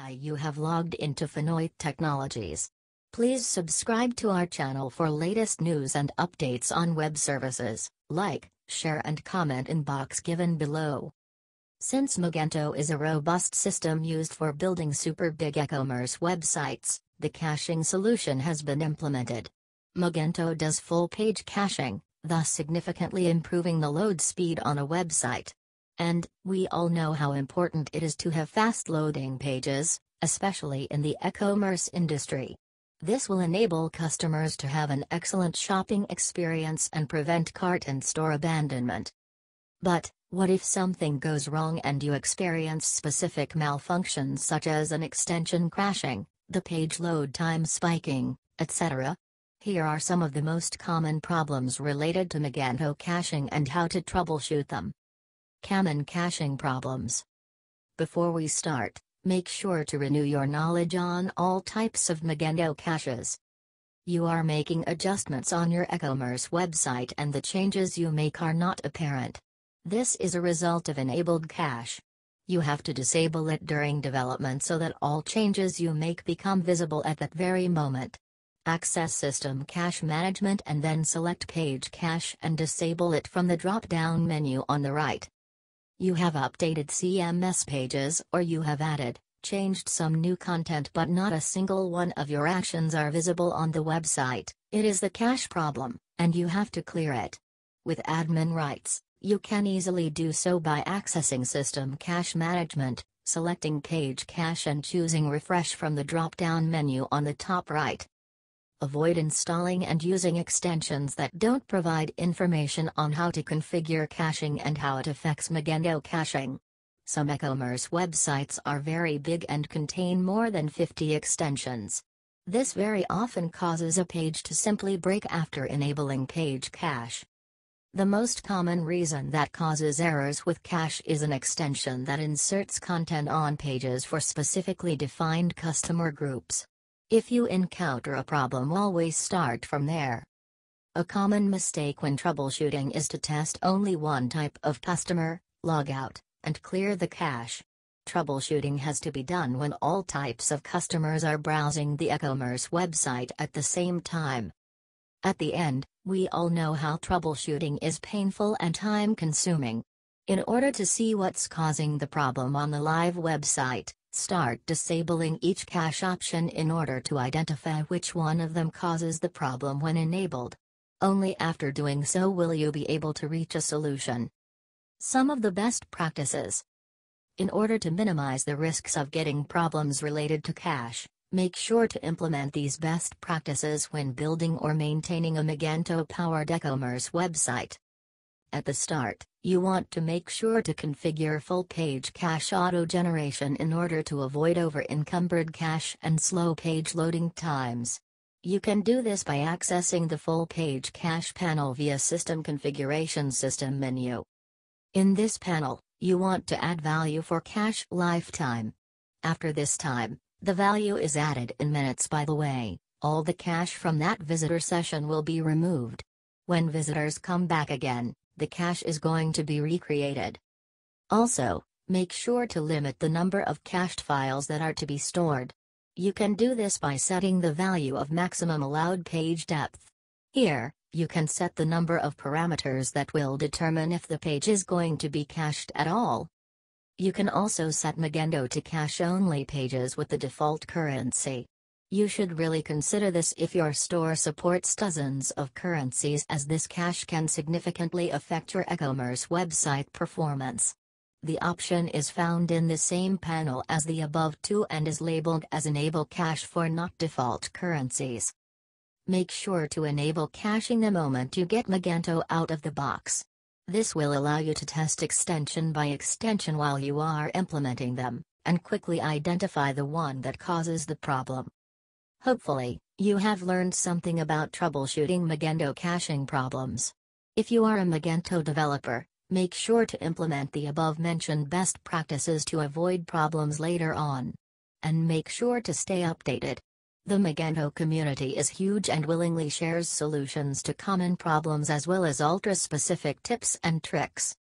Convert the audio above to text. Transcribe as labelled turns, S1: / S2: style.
S1: You have logged into Finoit Technologies. Please subscribe to our channel for latest news and updates on web services. Like, share and comment in box given below. Since Magento is a robust system used for building super big e-commerce websites, the caching solution has been implemented. Magento does full page caching, thus significantly improving the load speed on a website. And, we all know how important it is to have fast loading pages, especially in the e-commerce industry. This will enable customers to have an excellent shopping experience and prevent cart and store abandonment. But, what if something goes wrong and you experience specific malfunctions such as an extension crashing, the page load time spiking, etc.? Here are some of the most common problems related to Magento caching and how to troubleshoot them. Common caching problems. Before we start, make sure to renew your knowledge on all types of Magento caches. You are making adjustments on your e-commerce website and the changes you make are not apparent. This is a result of enabled cache. You have to disable it during development so that all changes you make become visible at that very moment. Access System Cache Management and then select Page Cache and disable it from the drop-down menu on the right. You have updated CMS pages or you have changed some new content but not a single one of your actions are visible on the website. It is the cache problem, and you have to clear it. With admin rights, you can easily do so by accessing System Cache Management, selecting Page Cache and choosing Refresh from the drop-down menu on the top right. Avoid installing and using extensions that don't provide information on how to configure caching and how it affects Magento caching. Some e-commerce websites are very big and contain more than 50 extensions. This very often causes a page to simply break after enabling page cache. The most common reason that causes errors with cache is an extension that inserts content on pages for specifically defined customer groups. If you encounter a problem, always start from there. A common mistake when troubleshooting is to test only one type of customer, log out, and clear the cache. Troubleshooting has to be done when all types of customers are browsing the e-commerce website at the same time. At the end, we all know how troubleshooting is painful and time-consuming. In order to see what's causing the problem on the live website, start disabling each cache option in order to identify which one of them causes the problem when enabled. Only after doing so will you be able to reach a solution. Some of the best practices. In order to minimize the risks of getting problems related to cache, make sure to implement these best practices when building or maintaining a Magento-powered e-commerce website. At the start, you want to make sure to configure full page cache auto-generation in order to avoid over-encumbered cache and slow page loading times. You can do this by accessing the full page cache panel via System Configuration System menu. In this panel, you want to add value for cache lifetime. After this time, the value is added in minutes. By the way, all the cache from that visitor session will be removed. When visitors come back again, the cache is going to be recreated. Also, make sure to limit the number of cached files that are to be stored. You can do this by setting the value of maximum allowed page depth. Here, you can set the number of parameters that will determine if the page is going to be cached at all. You can also set Magento to cache only pages with the default currency. You should really consider this if your store supports dozens of currencies, as this cache can significantly affect your e-commerce website performance. The option is found in the same panel as the above two and is labeled as Enable Cache for not default currencies. Make sure to enable caching the moment you get Magento out of the box. This will allow you to test extension by extension while you are implementing them, and quickly identify the one that causes the problem. Hopefully, you have learned something about troubleshooting Magento caching problems. If you are a Magento developer, make sure to implement the above-mentioned best practices to avoid problems later on. And make sure to stay updated. The Magento community is huge and willingly shares solutions to common problems as well as ultra-specific tips and tricks.